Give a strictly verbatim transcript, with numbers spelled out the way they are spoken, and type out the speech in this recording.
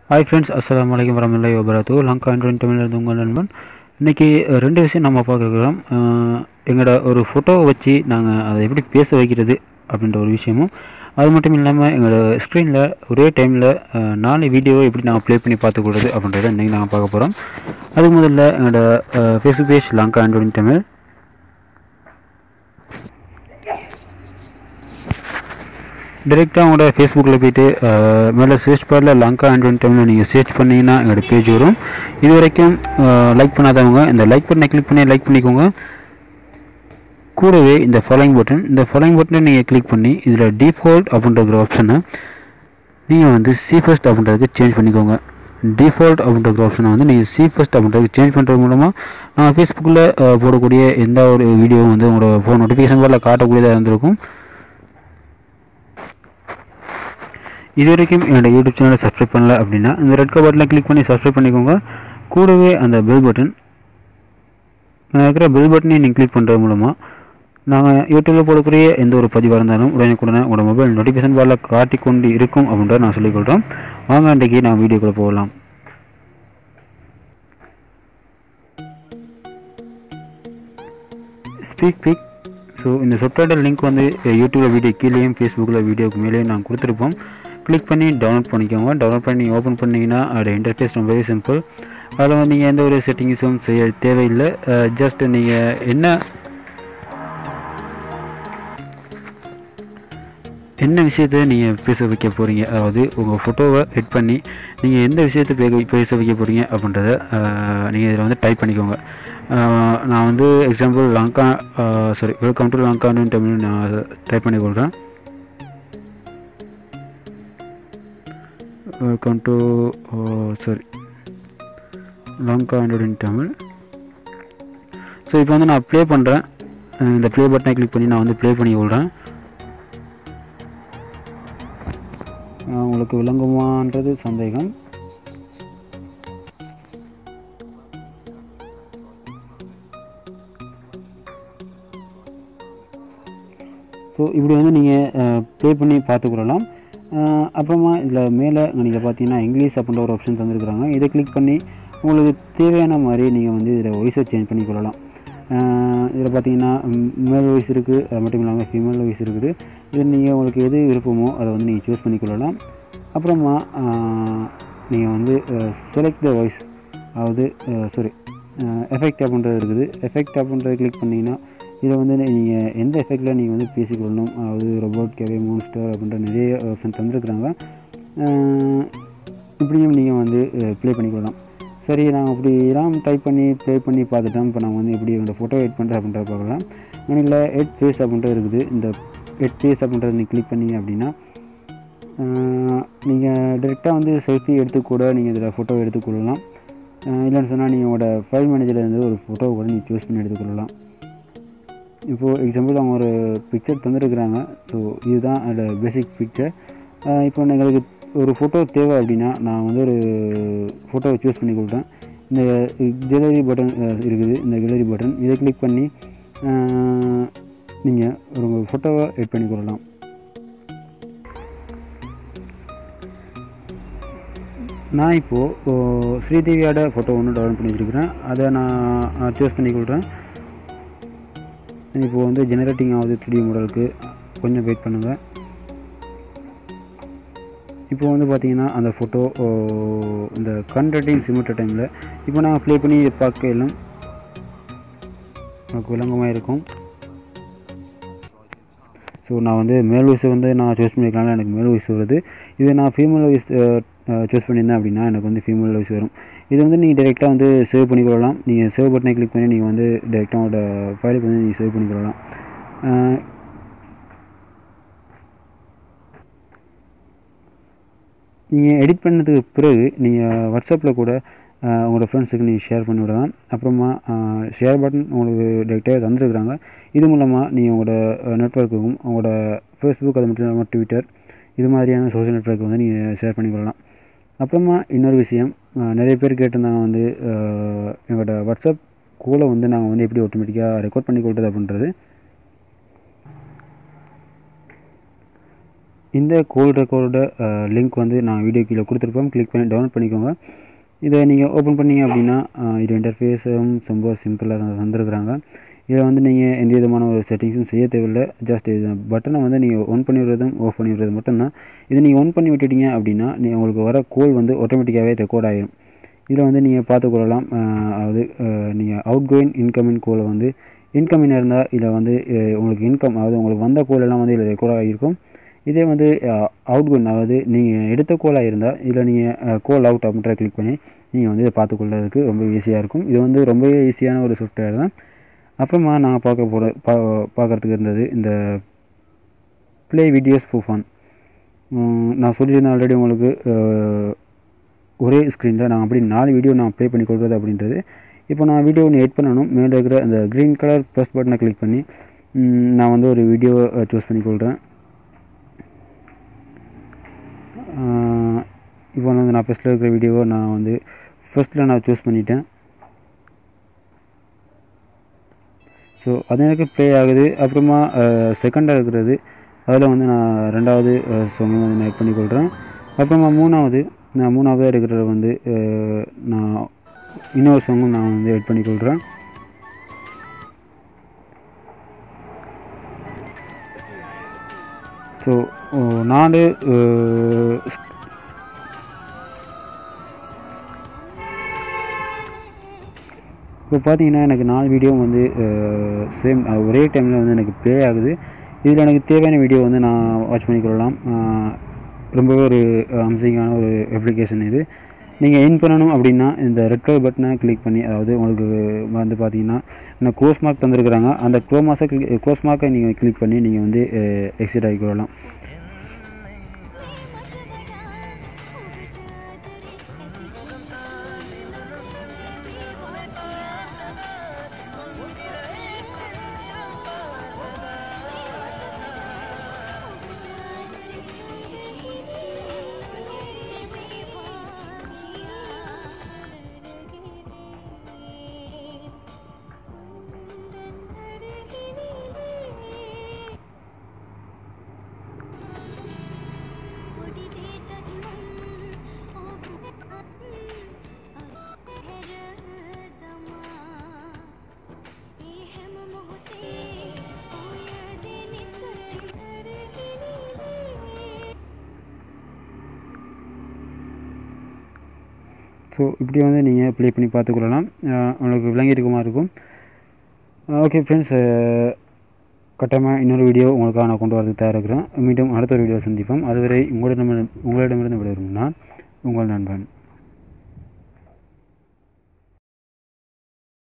Hi friends, அஸ்ஸலாமு அலைக்கும் வரமத்துல்லாஹி வபரகாத்துஹு. லங்கா ஆண்ட்ராய்ட் தமிழ்லேருந்து உங்கள் நண்பன். இன்றைக்கி ரெண்டு விஷயம் நம்ம பார்க்குறோம். எங்களோட ஒரு ஃபோட்டோவை வச்சு நாங்கள் அதை எப்படி பேச வைக்கிறது அப்படின்ற ஒரு விஷயமும், அது மட்டும் இல்லாமல் எங்களோட ஸ்க்ரீனில் ஒரே டைமில் நாலு வீடியோவை எப்படி நாங்கள் ப்ளே பண்ணி பார்த்துக்கூடாது அப்படின்றத இன்றைக்கி நாங்கள் பார்க்க போகிறோம். அதுக்கு முதல்ல எங்களோட Facebook page Lanka Android Tamil. டைரெக்டாக உங்களோட ஃபேஸ்புக்கில் போய்ட்டு மேலே சர்ச் பாரில் லங்கா ஆண்ட்ராய்ட் தமிழில் நீங்கள் சர்ச் பண்ணிங்கன்னா எங்களோட பேஜ் வரும். இது வரைக்கும் லைக் பண்ணாதவங்க இந்த லைக் பட்டனை கிளிக் பண்ணி லைக் பண்ணிக்கோங்க. கூடவே இந்த ஃபாலோயிங் பட்டன் இந்த ஃபாலோயிங் பட்டனை நீங்கள் கிளிக் பண்ணி இதில் டிஃபால்ட் அப்படின்ற ஆப்ஷனை நீங்கள் வந்து சி ஃபர்ஸ்ட் அப்படின்றதுக்கு சேஞ்ச் பண்ணிக்கோங்க. டிஃபால்ட் அப்படின்ற ஆப்ஷனை வந்து நீங்கள் சி ஃபர்ஸ்ட் அப்படின்றதுக்கு சேஞ்ச் பண்ணுறது மூலமாக நான் ஃபேஸ்புக்கில் போடக்கூடிய எந்த ஒரு வீடியோவும் வந்து உங்களோட ஃபோன் நோட்டிஃபிகேஷன் பாரில் காட்டக்கூடியதாக இருந்திருக்கும். இது வரைக்கும் என்னோடய யூடியூப் சேனலை சப்ஸ்கிரைப் பண்ணல அப்படின்னா இந்த ரெட் கலர் பட்டனை கிளிக் பண்ணி சப்ஸ்கிரைப் பண்ணிக்கோங்க. கூடவே அந்த பெல் பட்டன் இருக்கிற பெல் பட்டனை நீங்கள் கிளிக் பண்ணுறது மூலமாக நாங்கள் யூடியூப்பில் போடக்கூடிய எந்த ஒரு பதிவாக இருந்தாலும் உடனுக்குடனே உங்களோட மொபைல் நோட்டிஃபிகேஷன் பாரில் காட்டிக்கொண்டு இருக்கும் அப்படின்றத நான் சொல்லிக்கொள்கிறோம். வாங்க இன்றைக்கி நான் வீடியோக்குள்ளே போகலாம். Speak big. ஸோ இந்த சொற்றொடர் லிங்க் வந்து யூடியூப்பில் வீடியோ கீழேயும் ஃபேஸ்புக்கில் வீடியோக்கு மேலேயும் நாங்கள் கொடுத்துருப்போம். கிளிக் பண்ணி டவுன்லோட் பண்ணிக்கோங்க. டவுன்லோட் பண்ணி ஓப்பன் பண்ணிங்கன்னா அதோட இன்டர்ஃபேஸ் ரொம்பவே சிம்பிள். அதில் வந்து நீங்கள் எந்த ஒரு செட்டிங்ஸும் செய்ய தேவையில்லை. ஜஸ்ட் நீங்கள் என்ன என்ன விஷயத்தை நீங்கள் பேச வைக்க போகிறீங்க, அதாவது உங்கள் ஃபோட்டோவை ஹெட் பண்ணி நீங்கள் எந்த விஷயத்தை பே பேச வைக்க போகிறீங்க அப்படின்றத நீங்கள் இதில் வந்து டைப் பண்ணிக்கோங்க. நான் வந்து example Lanka sorry welcome to Lanka Tamil நான் டைப் பண்ணி கொடுக்குறேன். Welcome to sorry Lanka Android Tamil. So இப்போ வந்து நான் ப்ளே பண்ணுறேன். இந்த ப்ளே பட்டனை கிளிக் பண்ணி நான் வந்து ப்ளே பண்ணி விடுறேன். உங்களுக்கு விளங்குமான்றது சந்தேகம். ஸோ இப்படி வந்து நீங்கள் ப்ளே பண்ணி பார்த்துக்கொள்ளலாம். அப்புறமா இதில் மேலே நீங்கள் பார்த்தீங்கன்னா இங்கிலீஷ் அப்படின்ற ஒரு ஆப்ஷன் தந்துருக்குறாங்க. இதை கிளிக் பண்ணி உங்களுக்கு தேவையான மாதிரி நீங்கள் வந்து இதில் வாய்ஸை சேஞ்ச் பண்ணிக்கொள்ளலாம். இதில் பார்த்தீங்கன்னா மேல் வாய்ஸ் இருக்குது, அது மட்டும் இல்லாமல் ஃபீமேல் வாய்ஸ் இருக்குது. இதில் நீங்கள் உங்களுக்கு எது விருப்பமோ அதை வந்து நீங்கள் சூஸ் பண்ணிக்கொள்ளலாம். அப்புறமா நீங்கள் வந்து செலக்ட் த வாய்ஸ், அதாவது சாரி எஃபெக்ட் அப்படின்றது இருக்குது. எஃபெக்ட் அப்படின்றத கிளிக் பண்ணிங்கன்னா இதில் வந்து நீங்கள் எந்த எஃபெக்டில் நீங்கள் வந்து பேசிக்கொள்ளணும், அதாவது ரோபோட் கேவே மோன்ஸ்டர் அப்படின்ற நிறைய ஆப்ஷன் தந்துருக்குறாங்க. இப்படியும் நீங்கள் வந்து ப்ளே பண்ணிக்கொள்ளலாம். சரி, நாங்கள் அப்படிலாம் டைப் பண்ணி ப்ளே பண்ணி பார்த்துட்டோம். இப்போ நாங்கள் வந்து எப்படி என்னோடய ஃபோட்டோ எட் பண்ணுறது அப்படின்றத பார்க்கலாம். இதில் எட் ஃபேஸ் அப்படின்றது இருக்குது. இந்த எட் ஃபேஸ் அப்படின்றத நீங்கள் கிளிக் பண்ணிங்க அப்படின்னா நீங்கள் டைரெக்டாக வந்து செல்ஃபி எடுத்துக்கூட நீங்கள் இதில் ஃபோட்டோ எடுத்துக்கொள்ளலாம். இல்லைன்னு சொன்னால் நீங்கள் உங்களோட ஃபைல் மேனேஜர்லேருந்து ஒரு ஃபோட்டோ கூட நீங்கள் சூஸ் பண்ணி எடுத்துக்கொள்ளலாம். இப்போது எக்ஸாம்பிள் அவங்க ஒரு பிக்சர் தந்துருக்குறாங்க. ஸோ இதுதான் அதோட பேசிக் பிக்சர். இப்போ எங்களுக்கு ஒரு ஃபோட்டோ தேவை அப்படின்னா நான் வந்து ஒரு ஃபோட்டோவை சூஸ் பண்ணி கொடுத்தேன். இந்த கேலரி பட்டன் இருக்குது. இந்த கேலரி பட்டன் இதை கிளிக் பண்ணி நீங்கள் ஒரு ஃபோட்டோவை எட் பண்ணி கொள்ளலாம். நான் இப்போது ஸ்ரீதேவியோட ஃபோட்டோ ஒன்று டவுன்லோட் பண்ணி வச்சுருக்கிறேன். அதை நான் சூஸ் பண்ணி கொடுக்குறேன். இப்போது வந்து ஜெனரேட்டிங் ஆகுது த்ரீ டி மாடலுக்கு, கொஞ்சம் வெயிட் பண்ணுங்கள். இப்போ வந்து பார்த்திங்கன்னா அந்த ஃபோட்டோ இந்த கன்வெர்ட்டிங் சிமிட்டர் டைமில் இப்போ நான் ப்ளே பண்ணி பார்க்க எல்லாம் நமக்கு விளங்கமாக இருக்கும். ஸோ நான் வந்து மேல் வாய்ஸ் வந்து நான் சூஸ் பண்ணிக்கலாம், எனக்கு மேல் வாய்ஸ் வருது. இது நான் ஃபீமேல் வாய்ஸ் சூஸ் பண்ணியிருந்தேன் அப்படின்னா எனக்கு வந்து ஃபீமேல் வாய்ஸ் வரும். இது வந்து நீங்கள் டைரெக்டாக வந்து சேவ் பண்ணிக்கொள்ளலாம். நீங்கள் சேவ் பட்டனை கிளிக் பண்ணி நீங்கள் வந்து டைரெக்டாக உங்களோட ஃபைலுக்கு வந்து நீங்கள் சேவ் பண்ணிக்கொள்ளலாம். நீங்கள் எடிட் பண்ணதுக்கு பிறகு நீங்கள் வாட்ஸ்அப்பில் கூட உங்களோட ஃப்ரெண்ட்ஸுக்கு நீங்கள் ஷேர் பண்ணி விடலாம். அப்புறமா ஷேர் பட்டன் உங்களுக்கு டைரெக்டாக தந்துருக்குறாங்க. இது மூலமாக நீங்கள் உங்களோட நெட்வொர்க்குக்கும் உங்களோட ஃபேஸ்புக், அது மட்டும் இல்லாமல் ட்விட்டர், இது மாதிரியான சோஷியல் நெட்வொர்க்கு வந்து நீங்கள் ஷேர் பண்ணிக்கொள்ளலாம். அப்புறமா இன்னொரு விஷயம், நிறைய பேர் கேட்டிருந்தாங்க வந்து எங்களோட வாட்ஸ்அப் கோலை வந்து நாங்கள் வந்து எப்படி ஆட்டோமேட்டிக்காக ரெக்கார்ட் பண்ணி கொடுத்தது அப்படின்றது. இந்த கோல் ரெக்கார்டோட லிங்க் வந்து நான் வீடியோ கீழே கொடுத்துருப்போம். கிளிக் பண்ணி டவுன்லோட் பண்ணிக்கோங்க. இதை நீங்கள் ஓப்பன் பண்ணிங்க அப்படின்னா இது இன்டர்ஃபேஸும் ரொம்ப சிம்பிளாக தந்துருக்குறாங்க. இதில் வந்து நீங்கள் எந்த விதமான ஒரு செட்டிங்ஸும் செய்ய தேவையில்லை. ஜஸ்ட் இது பட்டனை வந்து நீங்கள் ஒன் பண்ணி விடுறதும் ஆஃப் பண்ணி விடுறது மட்டும்தான். இதை நீங்கள் ஒன் பண்ணி விட்டுட்டீங்க அப்படின்னா நீங்கள் உங்களுக்கு வர கோல் வந்து ஆட்டோமேட்டிக்காகவே ரெக்கார்ட் ஆகிடும். இதில் வந்து நீங்கள் பார்த்துக்கொள்ளலாம். அதாவது நீங்கள் அவுட் கோயிங் இன்கமிங் கோலை வந்து இன்கமிங் இருந்தால் இதில் வந்து உங்களுக்கு இன்கம் அதாவது உங்களுக்கு வந்த கோல் எல்லாம் வந்து இதில் ரெக்கார்ட் ஆகியிருக்கும். இதே வந்து அவுட் கோயிங் அதாவது நீங்கள் எடுத்த கோலாக இருந்தால் இதில் நீங்கள் கோல் அவுட் அப்படின்ற கிளிக் பண்ணி நீங்கள் வந்து இதை பார்த்துக்கொள்றதுக்கு ரொம்ப ஈஸியாக இருக்கும். இது வந்து ரொம்பவே ஈஸியான ஒரு சாஃப்ட்வேர் தான். அப்புறமா நான் பார்க்க போகிற பா பார்க்குறதுக்கு இருந்தது இந்த ப்ளே வீடியோஸ் ஃபார் ஃபன். நான் சொல்லியிருந்தேன் ஆல்ரெடி உங்களுக்கு ஒரே ஸ்க்ரீனில் நான் அப்படி நாலு வீடியோ நான் ப்ளே பண்ணி கொடுக்குறது அப்படின்றது. இப்போ நான் வீடியோ ஒன்று எட் பண்ணணும். மேலே இருக்கிற அந்த க்ரீன் கலர் ப்ளஸ் பட்டனை கிளிக் பண்ணி நான் வந்து ஒரு வீடியோ சூஸ் பண்ணி கொள்கிறேன். இப்போ வந்து நான் ஃபஸ்ட்டில் இருக்கிற வீடியோவை நான் வந்து ஃபஸ்ட்டில் நான் சூஸ் பண்ணிட்டேன். ஸோ அது எனக்கு ப்ளே ஆகுது. அப்புறமா செகண்டாக இருக்கிறது அதில் வந்து நான் ரெண்டாவது சாங்கை வந்து நான் எட் பண்ணி கொள்கிறேன். அப்புறமா மூணாவது நான் மூணாவதாக இருக்கிறத வந்து நான் இன்னொரு சாங்கும் நான் வந்து எட் பண்ணி கொள்கிறேன். ஸோ நாலு இப்போ பார்த்தீங்கன்னா எனக்கு நாலு வீடியோ வந்து சேம் ஒரே டைமில் வந்து எனக்கு ப்ளே ஆகுது. இதில் எனக்கு தேவையான வீடியோ வந்து நான் வாட்ச் பண்ணிக்கொள்ளலாம். ரொம்பவே ஒரு அம்சிங்கான ஒரு அப்ளிகேஷன் இது. நீங்கள் இன் பண்ணணும் அப்படின்னா இந்த ரெட் கலர் பட்டனை கிளிக் பண்ணி அதாவது உங்களுக்கு வந்து பார்த்தீங்கன்னா நான் க்ளோஸ் மார்க் தந்துருக்குறாங்க. அந்த க்ளோ மார்க்கை கிளிக் க்ளோஸ் மார்க்கை நீங்கள் கிளிக் பண்ணி நீங்கள் வந்து எக்ஸிட் ஆகிக்கொள்ளலாம். ஸோ இப்படி வந்து நீங்கள் ப்ளே பண்ணி பார்த்துக்கொள்ளலாம். உங்களுக்கு விளங்கியிருக்குமா இருக்கும். ஓகே ஃப்ரெண்ட்ஸ், கட்டாயமாக இன்னொரு வீடியோ உங்களுக்காக நான் கொண்டு வரதுக்கு தயாராக இருக்கிறேன். மீண்டும் அடுத்த ஒரு வீடியோ சந்திப்போம். அதுவரை உங்களிடம் உங்களிடமிருந்து விடைபெறும் நான் உங்கள் நண்பன்.